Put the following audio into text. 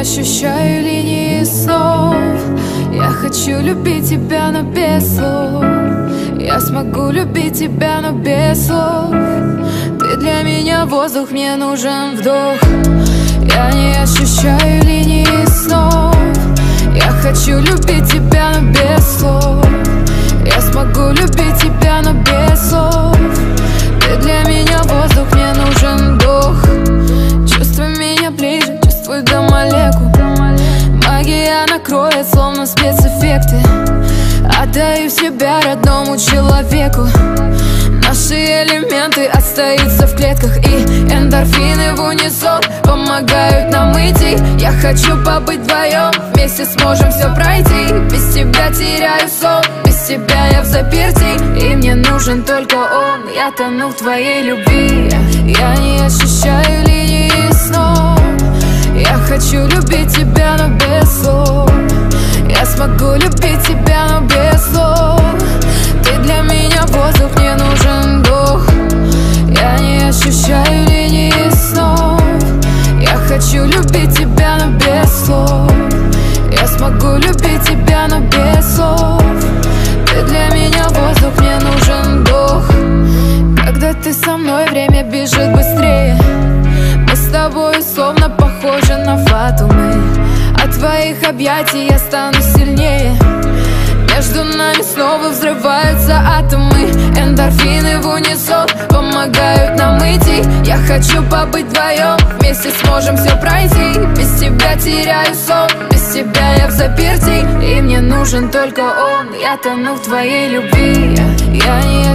ощущаю линии слов. Я хочу любить тебя, но без слов. Я смогу любить тебя, но без слов. Ты для меня воздух, мне нужен вдох. Я не ощущаю линии снов. Я хочу любить тебя, но без слов. Я смогу любить тебя, но без слов. Ты для меня воздух, мне нужен вдох. Чувствуй меня ближе, чувствуй до молекул. Магия накроет, словно спецэффекты. Отдаю себя родному человеку. Наши элементы остаются в клетках, и эндорфины в унисон помогают нам идти. Я хочу побыть вдвоем, вместе сможем все пройти. Без тебя теряю сон, без тебя я в заперти, и мне нужен только он. Я тону в твоей любви. Я не ощущаю линии снов. Я хочу любить тебя, но без слов. Я смогу любить тебя, но без слов. Ты для меня воздух, мне нужен вдох. Я не ощущаю линии снов. Я хочу любить тебя, но без слов. Я смогу любить тебя, но без слов. Ты для меня воздух, мне нужен вдох. Когда ты со мной, время бежит быстрее. Мы с тобой словно похожи на фатумы. От твоих объятий я стану сильнее. Между нами снова взрываются атомы. Эндорфины в унисон помогают нам идти. Я хочу побыть вдвоем, вместе сможем все пройти. Без тебя теряю сон, без тебя я в заперти, и мне нужен только он. Я тону в твоей любви. Я не